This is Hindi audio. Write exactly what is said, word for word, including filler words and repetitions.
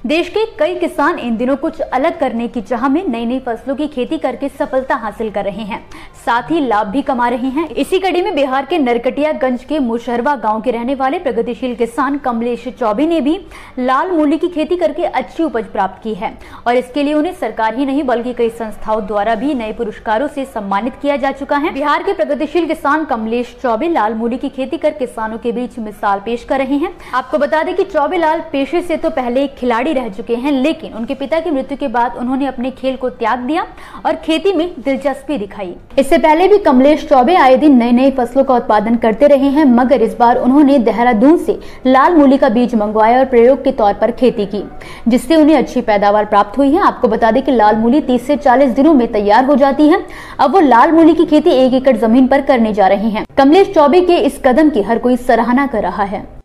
देश के कई किसान इन दिनों कुछ अलग करने की चाह में नई नई फसलों की खेती करके सफलता हासिल कर रहे हैं, साथ ही लाभ भी कमा रहे हैं। इसी कड़ी में बिहार के नरकटियागंज के मुशहरवा गांव के रहने वाले प्रगतिशील किसान कमलेश चौबे ने भी लाल मूली की खेती करके अच्छी उपज प्राप्त की है और इसके लिए उन्हें सरकार ही नहीं बल्कि कई संस्थाओं द्वारा भी नए पुरस्कारों से सम्मानित किया जा चुका है। बिहार के प्रगतिशील किसान कमलेश चौबे लाल मूली की खेती कर किसानों के बीच मिसाल पेश कर रहे हैं। आपको बता दें कि चौबे लाल पेशे से तो पहले एक खिलाड़ी रह चुके हैं, लेकिन उनके पिता की मृत्यु के बाद उन्होंने अपने खेल को त्याग दिया और खेती में दिलचस्पी दिखाई। इससे पहले भी कमलेश चौबे आए दिन नई नई फसलों का उत्पादन करते रहे हैं, मगर इस बार उन्होंने देहरादून से लाल मूली का बीज मंगवाया और प्रयोग के तौर पर खेती की, जिससे उन्हें अच्छी पैदावार प्राप्त हुई है। आपको बता दें कि लाल मूली तीस से चालीस दिनों में तैयार हो जाती है। अब वो लाल मूली की खेती एक एकड़ जमीन पर करने जा रहे हैं। कमलेश चौबे के इस कदम की हर कोई सराहना कर रहा है।